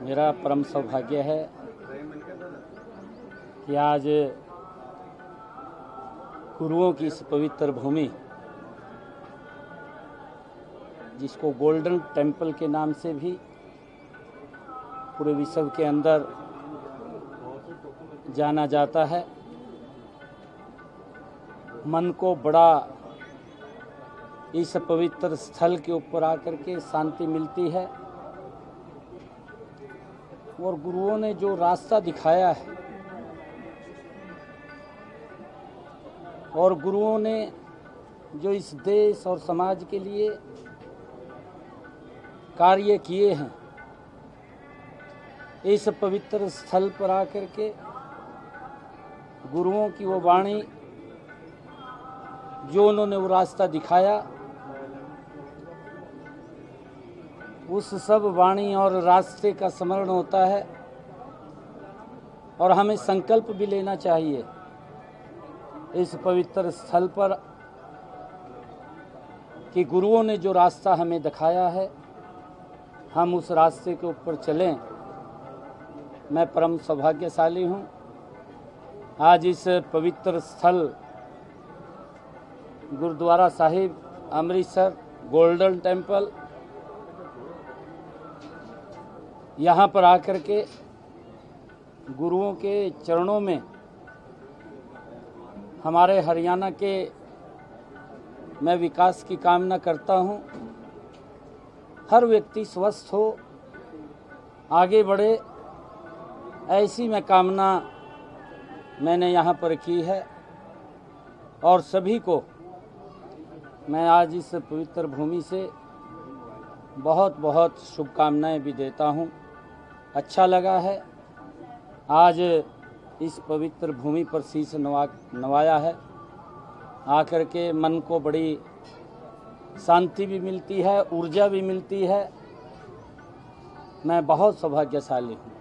मेरा परम सौभाग्य है कि आज गुरुओं की इस पवित्र भूमि, जिसको गोल्डन टेम्पल के नाम से भी पूरे विश्व के अंदर जाना जाता है, मन को बड़ा इस पवित्र स्थल के ऊपर आकर के शांति मिलती है। और गुरुओं ने जो रास्ता दिखाया है और गुरुओं ने जो इस देश और समाज के लिए कार्य किए हैं, इस पवित्र स्थल पर आकर के गुरुओं की वो वाणी, जो उन्होंने वो रास्ता दिखाया, उस सब वाणी और रास्ते का स्मरण होता है। और हमें संकल्प भी लेना चाहिए इस पवित्र स्थल पर कि गुरुओं ने जो रास्ता हमें दिखाया है, हम उस रास्ते के ऊपर चलें। मैं परम सौभाग्यशाली हूँ। आज इस पवित्र स्थल गुरुद्वारा साहिब अमृतसर गोल्डन टेम्पल, यहाँ पर आकर के गुरुओं के चरणों में हमारे हरियाणा के मैं विकास की कामना करता हूँ। हर व्यक्ति स्वस्थ हो, आगे बढ़े, ऐसी मैं कामना मैंने यहाँ पर की है। और सभी को मैं आज इस पवित्र भूमि से बहुत बहुत शुभकामनाएं भी देता हूँ। अच्छा लगा है आज इस पवित्र भूमि पर शीश नवाया है। आकर के मन को बड़ी शांति भी मिलती है, ऊर्जा भी मिलती है। मैं बहुत सौभाग्यशाली हूँ।